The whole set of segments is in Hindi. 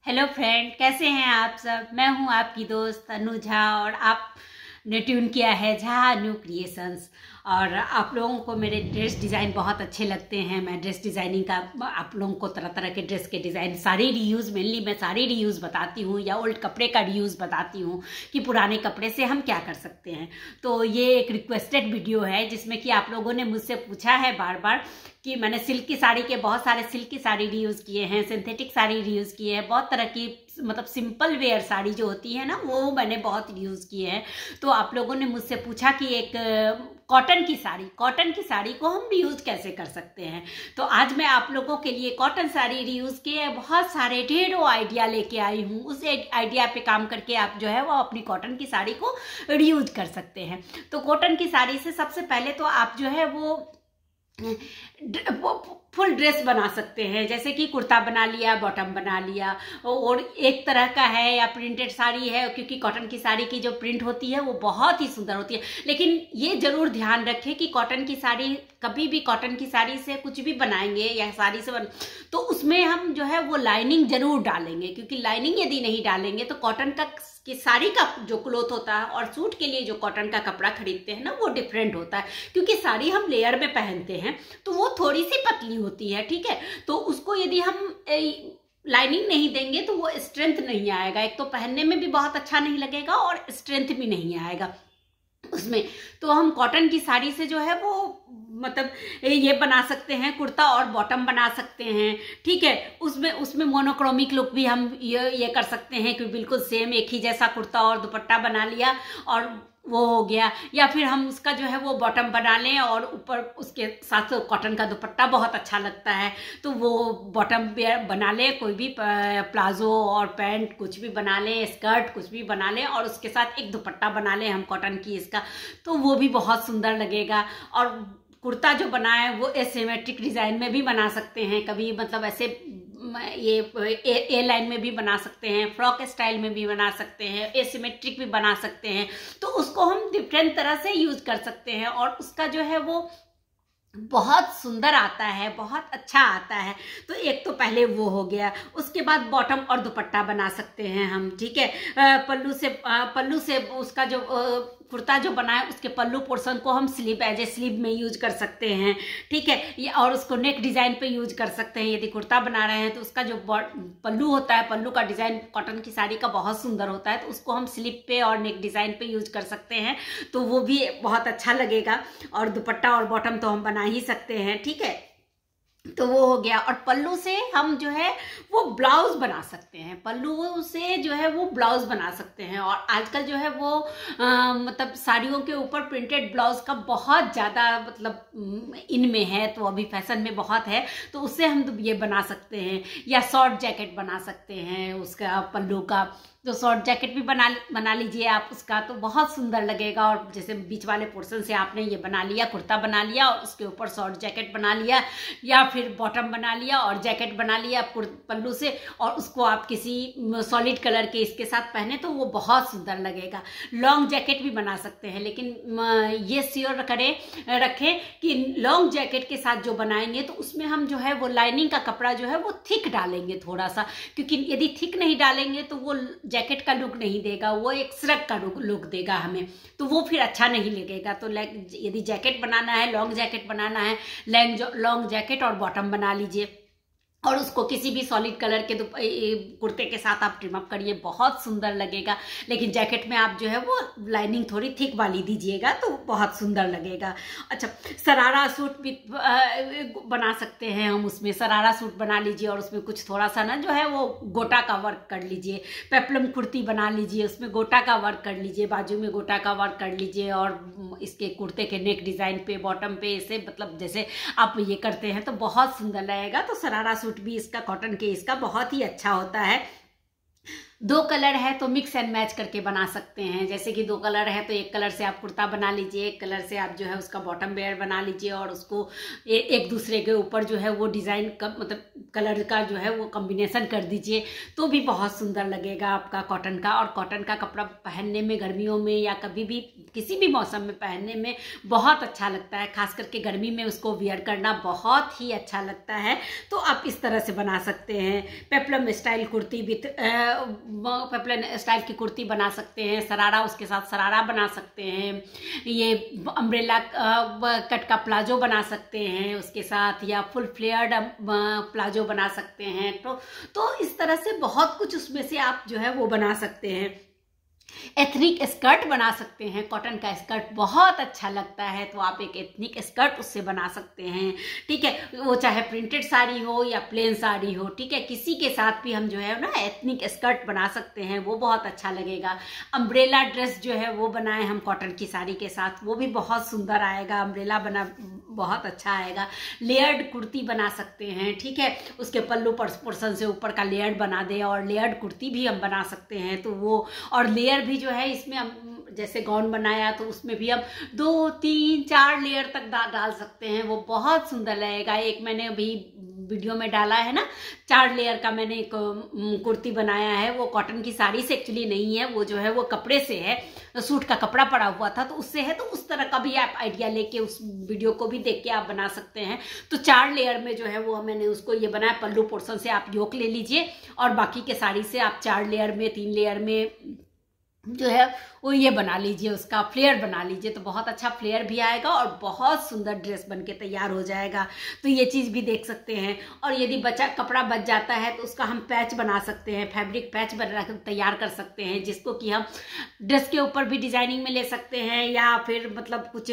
हेलो फ्रेंड, कैसे हैं आप सब। मैं हूं आपकी दोस्त अनु झा और आपने ट्यून किया है झा अनु क्रिएशंस। और आप लोगों को मेरे ड्रेस डिज़ाइन बहुत अच्छे लगते हैं। मैं ड्रेस डिज़ाइनिंग का आप लोगों को तरह तरह के ड्रेस के डिज़ाइन, सारी रीयूज़, मेनली मैं सारी रीयूज़ बताती हूँ या ओल्ड कपड़े का रीयूज़ बताती हूँ कि पुराने कपड़े से हम क्या कर सकते हैं। तो ये एक रिक्वेस्टेड वीडियो है जिसमें कि आप लोगों ने मुझसे पूछा है बार बार कि मैंने सिल्क की साड़ी के बहुत सारे सिल्क की साड़ी रीयूज़ किए हैं, सिंथेटिक साड़ी रीयूज़ किए हैं, बहुत तरह की मतलब सिंपल वेयर साड़ी जो होती है ना वो मैंने बहुत यूज़ किए हैं। तो आप लोगों ने मुझसे पूछा कि एक कॉटन की साड़ी को हम रीयूज़ कैसे कर सकते हैं। तो आज मैं आप लोगों के लिए कॉटन साड़ी रीयूज़ के बहुत सारे ढेरों आइडिया लेके आई हूँ। उस आइडिया पे काम करके आप जो है वो अपनी कॉटन की साड़ी को रीयूज़ कर सकते हैं। तो कॉटन की साड़ी से सबसे पहले तो आप जो है वो फुल ड्रेस बना सकते हैं, जैसे कि कुर्ता बना लिया, बॉटम बना लिया। और एक तरह का है या प्रिंटेड साड़ी है, क्योंकि कॉटन की साड़ी की जो प्रिंट होती है वो बहुत ही सुंदर होती है। लेकिन ये जरूर ध्यान रखें कि कॉटन की साड़ी, कभी भी कॉटन की साड़ी से कुछ भी बनाएंगे या साड़ी से तो उसमें हम जो है वो लाइनिंग जरूर डालेंगे, क्योंकि लाइनिंग यदि नहीं डालेंगे तो कॉटन का कि साड़ी का जो क्लोथ होता है और सूट के लिए जो कॉटन का कपड़ा खरीदते हैं ना वो डिफरेंट होता है। क्योंकि साड़ी हम लेयर में पहनते हैं तो वो थोड़ी सी पतली होती है, ठीक है। तो उसको यदि हम लाइनिंग नहीं देंगे तो वो स्ट्रेंथ नहीं आएगा। एक तो पहनने में भी बहुत अच्छा नहीं लगेगा और स्ट्रेंथ भी नहीं आएगा उसमें। तो हम कॉटन की साड़ी से जो है वो मतलब ये बना सकते हैं, कुर्ता और बॉटम बना सकते हैं, ठीक है। उसमें मोनोक्रोमिक लुक भी हम ये कर सकते हैं कि बिल्कुल सेम एक ही जैसा कुर्ता और दुपट्टा बना लिया और वो हो गया। या फिर हम उसका जो है वो बॉटम बना लें और ऊपर उसके साथ कॉटन का दुपट्टा बहुत अच्छा लगता है तो वो बॉटम बना ले, कोई भी प्लाजो और पैंट कुछ भी बना ले, स्कर्ट कुछ भी बना ले और उसके साथ एक दुपट्टा बना ले हम कॉटन की इसका, तो वो भी बहुत सुंदर लगेगा। और कुर्ता जो बनाए वो एसिमेट्रिक डिजाइन में भी बना सकते हैं, कभी मतलब ऐसे ये ए लाइन में भी बना सकते हैं, फ्रॉक स्टाइल में भी बना सकते हैं, एसिमेट्रिक भी बना सकते हैं। तो उसको हम डिफरेंट तरह से यूज कर सकते हैं और उसका जो है वो बहुत सुंदर आता है, बहुत अच्छा आता है। तो एक तो पहले वो हो गया। उसके बाद बॉटम और दुपट्टा बना सकते हैं हम, ठीक है। पल्लू से उसका जो कुर्ता जो बनाए उसके पल्लू पोर्शन को हम स्लीव एज ए स्लीव में यूज कर सकते हैं, ठीक है। और उसको नेक डिजाइन पे यूज कर सकते हैं। यदि कुर्ता बना रहे हैं तो उसका जो पल्लू होता है, पल्लू का डिजाइन कॉटन की साड़ी का बहुत सुंदर होता है, तो उसको हम स्लीव पे और नेक डिजाइन पे यूज कर सकते हैं, तो वो भी बहुत अच्छा लगेगा। और दुपट्टा और बॉटम तो हम बना ही सकते हैं, ठीक है। तो वो हो गया। और पल्लू से हम जो है वो ब्लाउज बना सकते हैं, पल्लू से जो है वो ब्लाउज बना सकते हैं। और आजकल जो है वो मतलब साड़ियों के ऊपर प्रिंटेड ब्लाउज का बहुत ज़्यादा मतलब इनमें है, तो अभी फैशन में बहुत है, तो उससे हम ये बना सकते हैं। या शॉर्ट जैकेट बना सकते हैं उसका पल्लू का, तो शॉर्ट जैकेट भी बना लीजिए आप उसका, तो बहुत सुंदर लगेगा। और जैसे बीच वाले पोर्शन से आपने ये बना लिया, कुर्ता बना लिया और उसके ऊपर शॉर्ट जैकेट बना लिया, या फिर बॉटम बना लिया और जैकेट बना लिया पल्लू से, और उसको आप किसी सॉलिड कलर के इसके साथ पहने तो वो बहुत सुंदर लगेगा। लॉन्ग जैकेट भी बना सकते हैं, लेकिन ये श्योर रखें कि लॉन्ग जैकेट के साथ जो बनाएंगे तो उसमें हम जो है वो लाइनिंग का कपड़ा जो है वो थिक डालेंगे थोड़ा सा, क्योंकि यदि थिक नहीं डालेंगे तो वो जैकेट का लुक नहीं देगा, वो एक श्रग का लुक देगा हमें, तो वो फिर अच्छा नहीं लगेगा। तो यदि जैकेट बनाना है, लॉन्ग जैकेट बनाना है, लॉन्ग जैकेट और बॉटम बना लीजिए और उसको किसी भी सॉलिड कलर के कुर्ते के साथ आप ट्रिम अप करिए, बहुत सुंदर लगेगा। लेकिन जैकेट में आप जो है वो लाइनिंग थोड़ी थिक वाली दीजिएगा तो बहुत सुंदर लगेगा। अच्छा, सरारा सूट भी बना सकते हैं हम, उसमें सरारा सूट बना लीजिए और उसमें कुछ थोड़ा सा ना जो है वो गोटा का वर्क कर लीजिए। पेप्लम कुर्ती बना लीजिए, उसमें गोटा का वर्क कर लीजिए, बाजू में गोटा का वर्क कर लीजिए और इसके कुर्ते के नेक डिजाइन पे, बॉटम पे इसे मतलब जैसे आप ये करते हैं तो बहुत सुंदर लगेगा। तो सरारा सूट भी इसका कॉटन के इसका बहुत ही अच्छा होता है। दो कलर है तो मिक्स एंड मैच करके बना सकते हैं। जैसे कि दो कलर है तो एक कलर से आप कुर्ता बना लीजिए, एक कलर से आप जो है उसका बॉटम वेयर बना लीजिए और उसको एक दूसरे के ऊपर जो है वो डिज़ाइन का मतलब कलर का जो है वो कॉम्बिनेशन कर दीजिए, तो भी बहुत सुंदर लगेगा आपका कॉटन का। और कॉटन का कपड़ा पहनने में गर्मियों में या कभी भी किसी भी मौसम में पहनने में बहुत अच्छा लगता है, खास करके गर्मी में उसको वियर करना बहुत ही अच्छा लगता है। तो आप इस तरह से बना सकते हैं। Peplum style kurti with peplum style की कुर्ती बना सकते हैं, शरारा उसके साथ शरारा बना सकते हैं, ये अम्ब्रेला कट का प्लाजो बना सकते हैं उसके साथ, या फुल फ्लेयर्ड प्लाजो बना सकते हैं। तो इस तरह से बहुत कुछ उसमें से आप जो है वो बना सकते हैं। एथनिक स्कर्ट बना सकते हैं, कॉटन का स्कर्ट बहुत अच्छा लगता है, तो आप एक एथनिक स्कर्ट उससे बना सकते हैं। ठीक है, वो चाहे प्रिंटेड साड़ी हो या प्लेन साड़ी हो, ठीक है, किसी के साथ भी हम जो है ना एथनिक स्कर्ट बना सकते हैं, वो बहुत अच्छा लगेगा। अम्ब्रेला ड्रेस जो है वो बनाए हम कॉटन की साड़ी के साथ, वो भी बहुत सुंदर आएगा, अम्ब्रेला बना बहुत अच्छा आएगा। लेयर्ड कुर्ती बना सकते हैं, ठीक है, उसके पल्लू पोर्शन से ऊपर का लेयर्ड बना दे और लेयर्ड कुर्ती भी हम बना सकते हैं। तो वो और लेयर भी जो है इसमें हम जैसे गाउन बनाया तो उसमें भी हम 2, 3, 4 लेयर तक डाल सकते हैं, वो बहुत सुंदर लगेगा। एक मैंने अभी वीडियो में डाला है ना, 4 लेयर का मैंने एक कुर्ती बनाया है, वो कॉटन की साड़ी से एक्चुअली नहीं है, वो जो है वो कपड़े से है, सूट का कपड़ा पड़ा हुआ था तो उससे है। तो उस तरह का भी आप आइडिया लेके उस वीडियो को भी देख के आप बना सकते हैं। तो 4 लेयर में जो है वो मैंने उसको ये बनाया, पल्लू पोर्शन से आप योक ले लीजिए और बाकी के साड़ी से आप 4 लेयर में 3 लेयर में जो है वो ये बना लीजिए, उसका फ्लेयर बना लीजिए, तो बहुत अच्छा फ्लेयर भी आएगा और बहुत सुंदर ड्रेस बनके तैयार हो जाएगा। तो ये चीज़ भी देख सकते हैं। और यदि कपड़ा बच जाता है तो उसका हम पैच बना सकते हैं, फैब्रिक पैच बना तैयार कर सकते हैं, जिसको कि हम ड्रेस के ऊपर भी डिजाइनिंग में ले सकते हैं, या फिर मतलब कुछ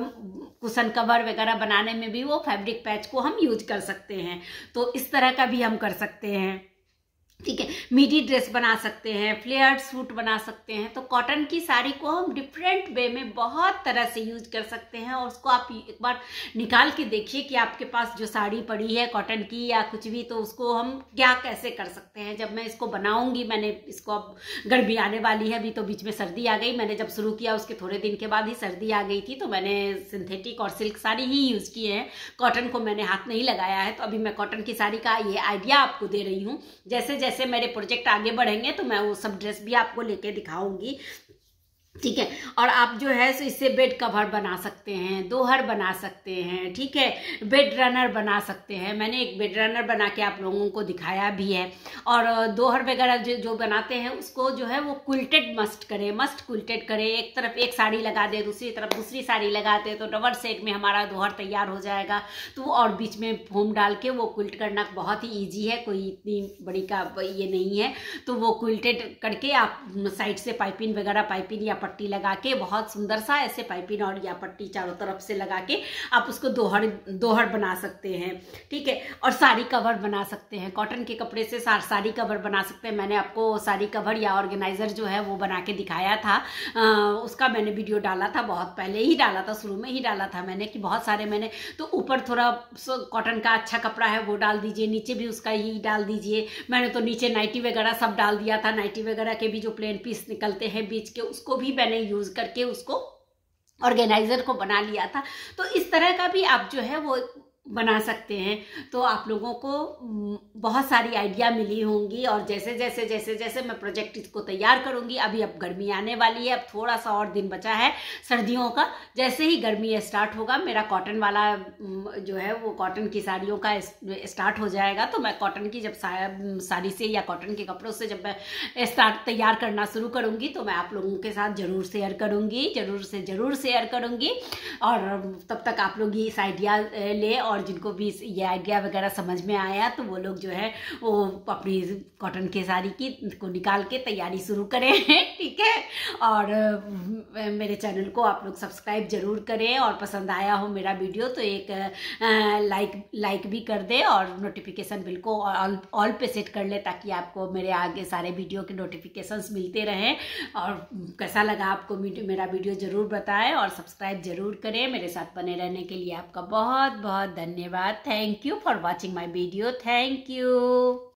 कुशन कवर वगैरह बनाने में भी वो फैब्रिक पैच को हम यूज कर सकते हैं। तो इस तरह का भी हम कर सकते हैं। ठीक है, मिडी ड्रेस बना सकते हैं, फ्लेयर्ड सूट बना सकते हैं। तो कॉटन की साड़ी को हम डिफरेंट वे में बहुत तरह से यूज कर सकते हैं। और उसको आप एक बार निकाल के देखिए कि आपके पास जो साड़ी पड़ी है कॉटन की या कुछ भी, तो उसको हम क्या कैसे कर सकते हैं। जब मैं इसको बनाऊंगी, मैंने इसको अब गर्मी आने वाली है, अभी तो बीच में सर्दी आ गई, मैंने जब शुरू किया उसके थोड़े दिन के बाद ही सर्दी आ गई थी, तो मैंने सिंथेटिक और सिल्क साड़ी ही यूज की है, कॉटन को मैंने हाथ नहीं लगाया है। तो अभी मैं कॉटन की साड़ी का ये आइडिया आपको दे रही हूँ। जैसे मेरे प्रोजेक्ट आगे बढ़ेंगे तो मैं वो सब ड्रेस भी आपको लेके दिखाऊंगी। ठीक है, और आप जो है इससे बेड कवर बना सकते हैं, दोहर बना सकते हैं, ठीक है, बेड रनर बना सकते हैं। मैंने एक बेड रनर बना के आप लोगों को दिखाया भी है। और दोहर वगैरह जो बनाते हैं उसको जो है वो क्विल्टेड मस्ट क्विल्टेड करे, एक तरफ एक साड़ी लगा दे, दूसरी तरफ दूसरी साड़ी लगा दे, तो डबल सेट में हमारा दोहर तैयार हो जाएगा। तो और बीच में फोम डाल के वो क्विल्ट करना बहुत ही ईजी है, कोई इतनी बड़ी का ये नहीं है। तो वो क्विल्टेड करके आप साइड से पाइपिंग या पट्टी लगा के बहुत सुंदर सा ऐसे पाइपिंग और या पट्टी चारों तरफ से लगा के आप उसको दोहर बना सकते हैं। ठीक है, और साड़ी कवर बना सकते हैं, कॉटन के कपड़े से साड़ी कवर बना सकते हैं। मैंने आपको साड़ी कवर या ऑर्गेनाइजर जो है वो बना के दिखाया था, उसका मैंने वीडियो डाला था, बहुत पहले ही डाला था, शुरू में ही डाला था मैंने, कि बहुत सारे मैंने तो ऊपर थोड़ा कॉटन का अच्छा कपड़ा है वो डाल दीजिए, नीचे भी उसका ही डाल दीजिए। मैंने तो नीचे नाइटी वगैरह सब डाल दिया था, नाइटी वगैरह के भी जो प्लेन पीस निकलते हैं बीच के, उसको भी मैंने यूज करके उसको ऑर्गेनाइजर को बना लिया था। तो इस तरह का भी आप जो है वो बना सकते हैं। तो आप लोगों को बहुत सारी आइडिया मिली होंगी। और जैसे जैसे मैं प्रोजेक्ट इसको तैयार करूंगी, अभी अब गर्मी आने वाली है, अब थोड़ा सा और दिन बचा है सर्दियों का। जैसे ही गर्मी स्टार्ट होगा, मेरा कॉटन वाला जो है वो कॉटन की साड़ियों का स्टार्ट हो जाएगा, तो मैं कॉटन की जब साड़ी से या कॉटन के कपड़ों से जब मैं तैयार करना शुरू करूंगी, तो मैं आप लोगों के साथ जरूर शेयर करूंगी, जरूर शेयर करूंगी। और तब तक आप लोग इस आइडिया ले, और जिनको भी ये आइडिया वगैरह समझ में आया तो वो लोग जो है वो अपनी कॉटन की साड़ी को निकाल के तैयारी शुरू करें। ठीक है, और मेरे चैनल को आप लोग सब्सक्राइब जरूर करें, और पसंद आया हो मेरा वीडियो तो एक लाइक भी कर दे, और नोटिफिकेशन बिल को ऑल पे सेट कर ले, ताकि आपको मेरे आगे सारे वीडियो के नोटिफिकेशंस मिलते रहें। और कैसा लगा आपको मेरा वीडियो जरूर बताएं, और सब्सक्राइब जरूर करें। मेरे साथ बने रहने के लिए आपका बहुत बहुत धन्यवाद। Thank you for watching my video. Thank you.